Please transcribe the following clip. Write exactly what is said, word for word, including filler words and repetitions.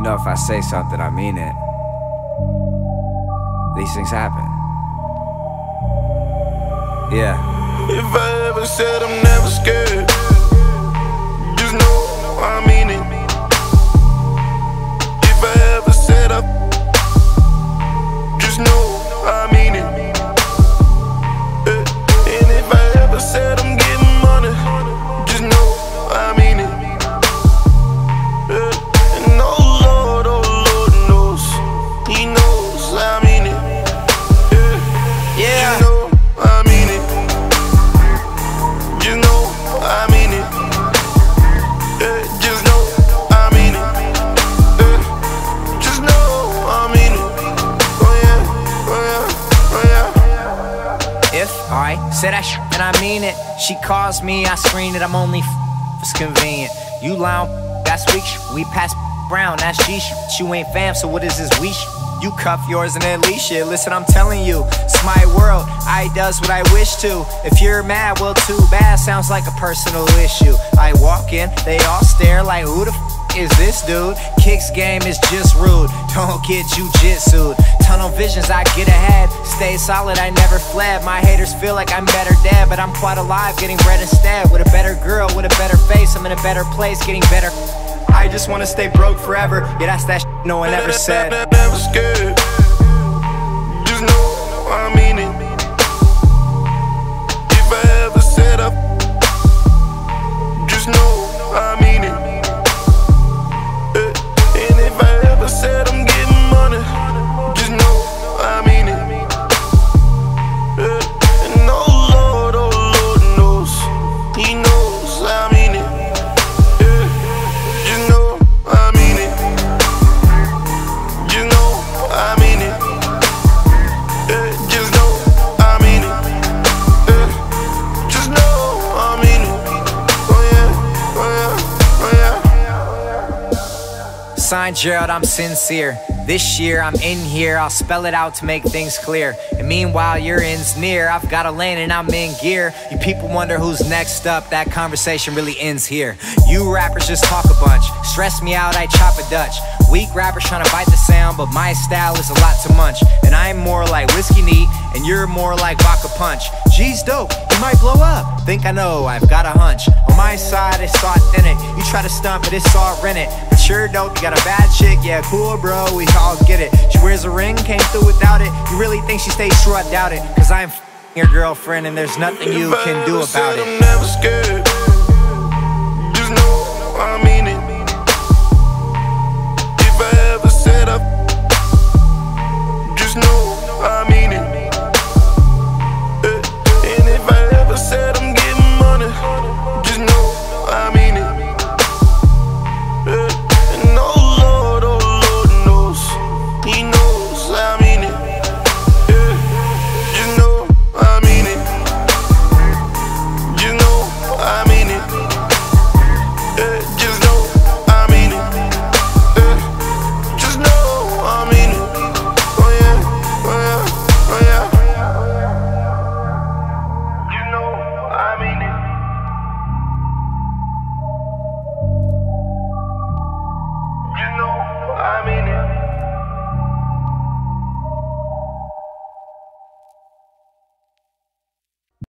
know, if I say something, I mean it. These things happen. Yeah. If I ever said I'm never scared, just know I mean it. If I ever said up, just know I mean it. Yeah. And if I ever said I'm getting money, just know I mean it. Yeah. And oh Lord, oh Lord knows, He knows I mean it. Yeah. Yeah. You know I mean it. You know I mean it. Yeah. Just know I mean it. Yeah. Just know I mean it. Oh yeah, oh yeah, oh yeah. If I say that shit, then I mean it. She calls me, I screen it, I'm only f it's convenient. You loud, that's weak sh we pass brown, that's G sh you ain't fam, so what is this we sh You cuff yours and then leash shit. Listen, I'm telling you, it's my world, I does what I wish to. If you're mad, well too bad, sounds like a personal issue. I walk in, they all stare like who the f is this dude? Kicks game is just rude, don't get jujitsu'd. Tunnel visions, I get ahead, stay solid, I never fled. My haters feel like I'm better dead, but I'm quite alive, getting bread instead. With a better girl, with a better face, I'm in a better place, getting better. I just wanna stay broke forever, yeah that's that shit no one ever said. Never scared, just know I mean it. If I ever said up, just know I mean it. And if I ever said I'm getting money, just know I mean it. And oh Lord, oh Lord knows, He knows I mean it. Just know I mean it. Just know I mean it. Just know I mean it. Just know I mean it. Oh yeah, oh yeah, oh yeah. Signed Gerald, I'm sincere. This year I'm in here, I'll spell it out to make things clear. And meanwhile your end's near, I've got a lane and I'm in gear. You people wonder who's next up, that conversation really ends here. You rappers just talk a bunch, stress me out, I chop a Dutch. Weak rappers trying to bite the sound, but my style is a lot to munch. And I'm more like whiskey neat, and you're more like vodka punch. G's dope, you might blow up, think I know, I've got a hunch. On my side it's authentic, you try to stunt but it's all rented. But you're dope, you got a bad chick, yeah cool bro, we all get it. She wears a ring, came through without it. You really think she stays true? I doubt it. Cause I'm f***ing your girlfriend and there's nothing you can do about it. I'm never scared.